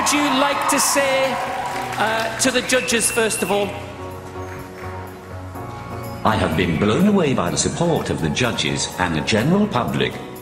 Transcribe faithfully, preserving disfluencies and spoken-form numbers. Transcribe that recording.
would you like to say uh, to the judges, first of all? I have been blown away by the support of the judges and the general public.